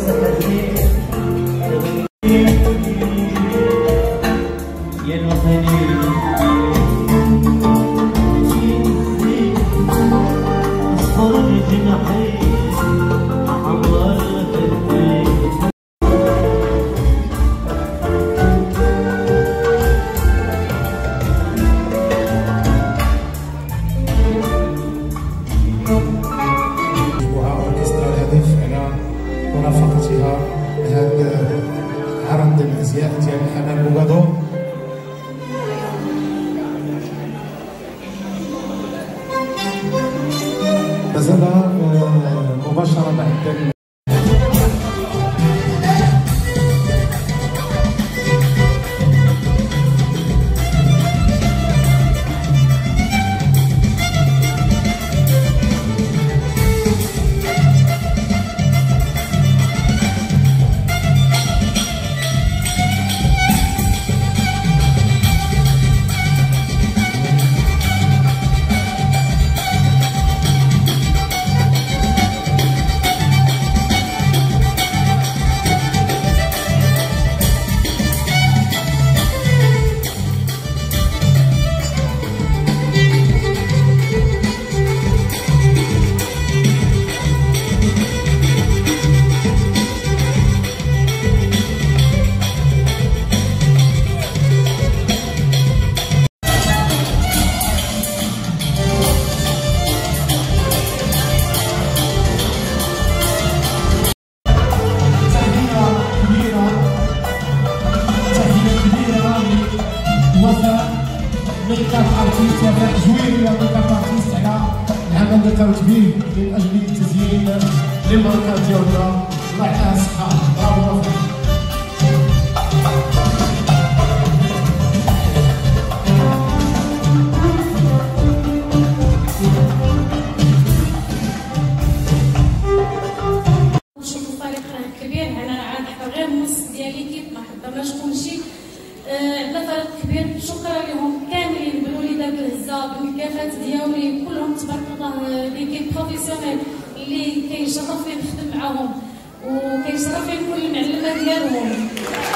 مرافقتها هذا عرض الازياء ديال حنان بوغادور. مازال مباشره بعد ميكاب ارتيست وفاء جويري ميكاب ارتيست على العمل اللي كنتبيه من اجل التزيين للماركه ديالنا. الله يعطيها الصحه. برافو وفاء. نشوفوا فريق كبير. انا عاد غير النص ديالي كيف ما حضرناش كلشي. عندنا فريق كبير. شكرا لهم كاملين بالوليدات الهزه بالكافات ديالي كلهم تبارك الله. ليكيب بروفيسيونيل اللي كيشرفني نخدم معاهم وكيشرفني نكون المعلمه ديالهم.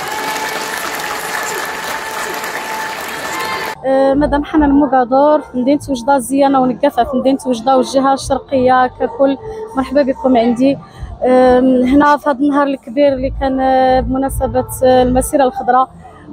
مدام حنان بوغادور في مدينه وجده، زيانه ونقافه في مدينه وجده والجهه الشرقيه ككل. مرحبا بكم عندي هنا في هذا النهار الكبير اللي كان بمناسبه المسيره الخضراء،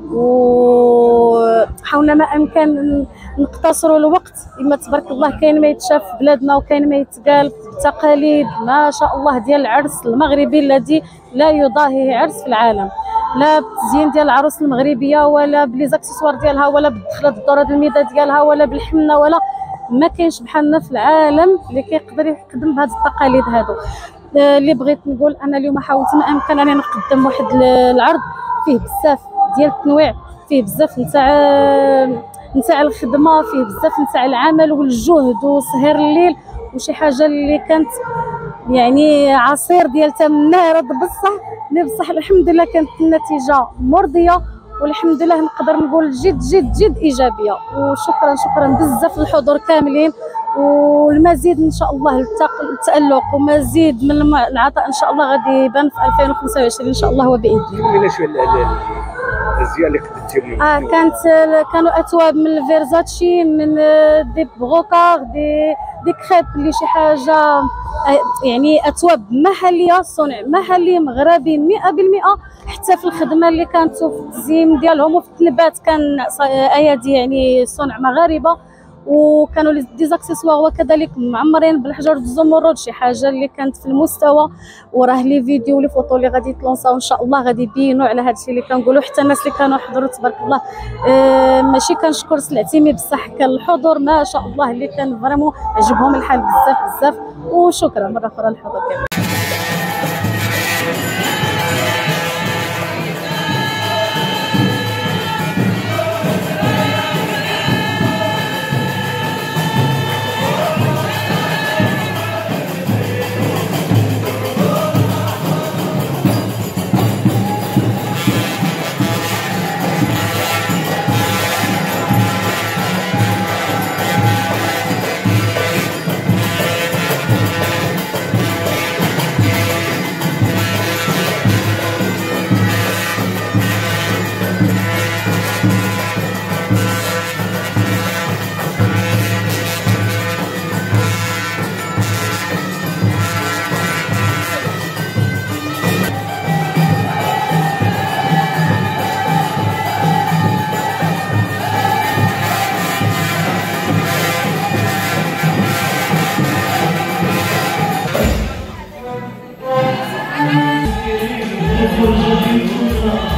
وحاولنا ما امكن نقتصروا الوقت. اما تبارك الله كاين ما يتشاف في بلادنا وكاين ما يتقال في التقاليد ما شاء الله ديال العرس المغربي الذي لا يضاهيه عرس في العالم، لا بالتزيين ديال العروس المغربيه ولا بلي زاكسيسوار ديالها ولا بالدخله الدوره الميدان ديالها ولا بالحنه، ولا ما كاينش بحالنا في العالم اللي كيقدر يخدم بهذه التقاليد هادو. اللي بغيت نقول انا اليوم حاولت ما امكن انني نقدم واحد العرض فيه بزاف ديال التنويع، فيه بزاف نتاع الخدمه، فيه بزاف نتاع العمل والجهد وسهر الليل، وشي حاجه اللي كانت يعني عصير ديال تم نارد بصح الحمد لله كانت النتيجه مرضيه، والحمد لله نقدر نقول جد ايجابيه. وشكرا بزاف للحضور كاملين، والمزيد ان شاء الله التألق ومزيد من العطاء ان شاء الله غادي يبان في 2025 ان شاء الله وباذن الله. لنا شويه الازياء اللي قدمتيهم. كانوا اثواب من الفيرزاتشي، من دي بروكار، دي كريب، اللي شي حاجه يعني اثواب محليه، صنع محلي مغربي 100%. حتى في الخدمه اللي كانت في التزيين ديالهم وفي التنبات كان ايادي يعني صنع مغاربه، وكانوا دي زاكسيسوار وكذلك معمرين بالحجر الزمرد، شي حاجه اللي كانت في المستوى. وراه لي فيديو ولي فوتو اللي غادي يتلونساو ان شاء الله غادي يبينوا على هذا الشيء اللي كنقولوا. حتى الناس اللي كانوا حضروا تبارك الله ماشي كنشكر سلعتيمي بصح كان الحضور ما شاء الله اللي كان فريمون عجبهم الحال بزاف. وشكرا مره اخرى للحضور كامل. يخرجوا بيوتنا